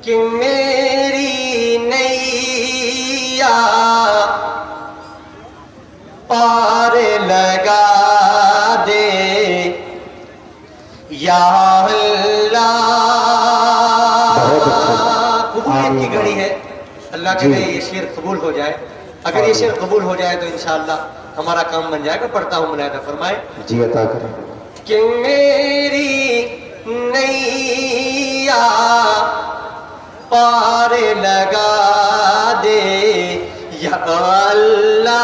کہ میری نैया پار لگا دے یا اللہ۔ قبولیت کی گھڑی ہے، اللہ کے لیے یہ شعر قبول ہو جائے۔ اگر یہ شعر قبول ہو جائے تو انشاءاللہ ہمارا کام بن جائے گا۔ پڑھتا ہوں، ملاحظہ فرمائے جی عطا کریں۔ کہ میری نैया پار لگا دے یا اللہ،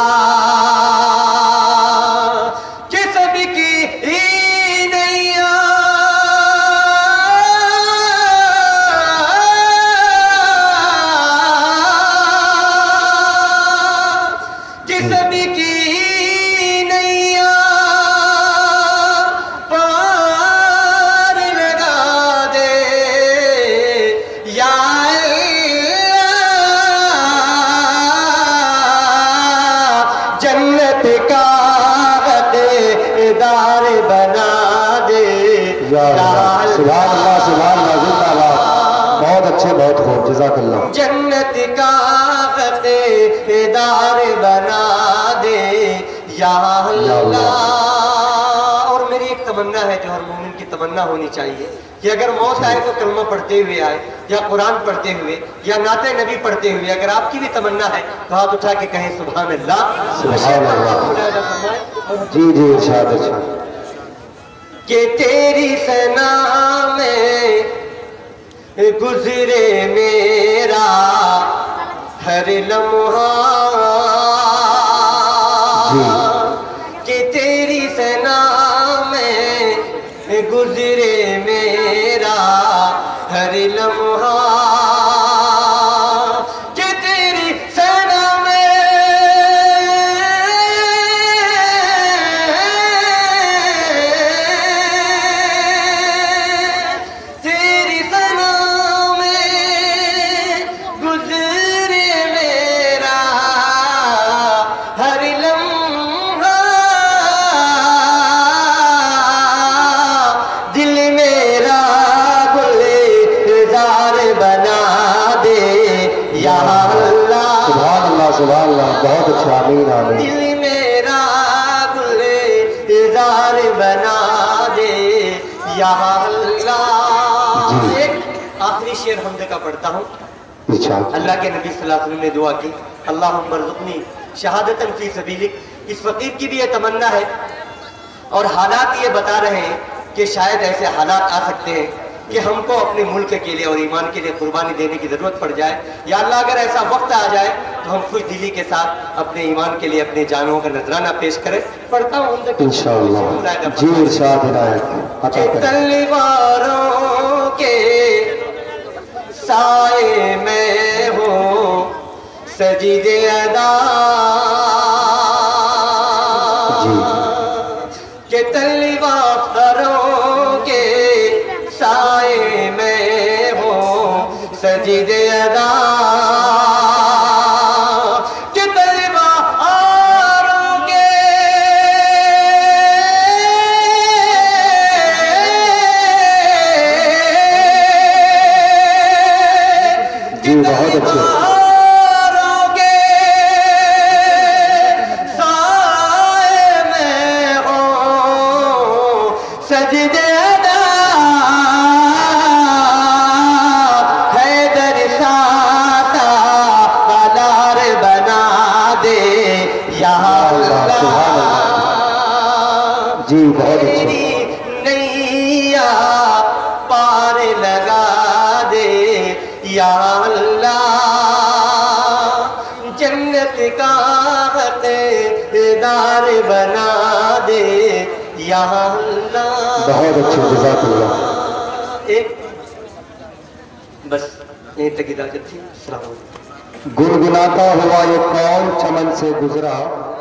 کہ سب کی نैیا کہ سب کی نैیا پار لگا دے یا جنت کا دار بنا دے یا اللہ، سبحان اللہ، سبحان اللہ، زندہ باد۔ بہت اچھے، بہت خوب، جزاک اللہ۔ جنت کا دار بنا دے یا اللہ۔ اور میری ایک تمنا ہے جو ہر مومن کی تمنا ہونی چاہیے کہ اگر موت آئے تو کلمہ پڑھتے ہوئے آئے، یا قرآن پڑھتے ہوئے، یا نعت نبی پڑھتے ہوئے۔ اگر آپ کی بھی تمنا ہے تو ہاتھ اٹھا کے کہیں سبحان اللہ۔ سبحان اللہ۔ جی جی، ارشاد ارشاد۔ کہ تیری ثنا میں گزرے میرا ہر لمحہ، کہ تیری ثنا میں گزرے میرا ہر لمحہ، کہ تیری ثنا میں تیری ثنا میں گزرے میرا ہر لمحہ، دل میرا گلزار بنا دے یا اللہ۔ سبحان اللہ، سبحان اللہ، بہت اچھا، آمین آمین۔ دل میرا گلزار بنا دے یا اللہ۔ ایک آخری شعر حمد کا پڑھتا ہوں۔ ارشاد۔ اللہ کے نبی صلی اللہ علیہ وسلم نے دعا کی، اللہم ارزقنی شہادتاً فی سبیلک۔ اس فقیر کی بھی یہ تمنا ہے، اور حالات یہ بتا رہے ہیں کہ شاید ایسے حالات آ سکتے ہیں کہ ہم کو اپنے ملک کے لیے اور ایمان کے لیے قربانی دینے کی ضرورت پڑ جائے۔ یا اللہ اگر ایسا وقت آ جائے تو ہم خوش دلی کے ساتھ اپنے ایمان کے لیے اپنے جانوں کا نذرانہ پیش کریں۔ پڑھتا ہوں انشاءاللہ۔ جی ارشاد عنایت عطا کہ کریں۔ تلواروں کے سائے میں ہو سجدے ادا، کہ تلواروں کے سائے میں ہو سجدے ادا، کہ تلواروں کے جی بہت اچھے۔ سجدے ادا، حیدر ساتا قلار بنا دے یا اللہ۔ جی بہت اچھے۔ تیری نैیا پار لگا دے یا اللہ، جنت کا دار بنا دے یا اللہ۔ بہت اچھے، جزاک اللہ۔ ایک بس یہیں تک اجازت تھی۔ السلام علیکم۔ گنگناتا ہوا یہ کون چمن سے گزرا،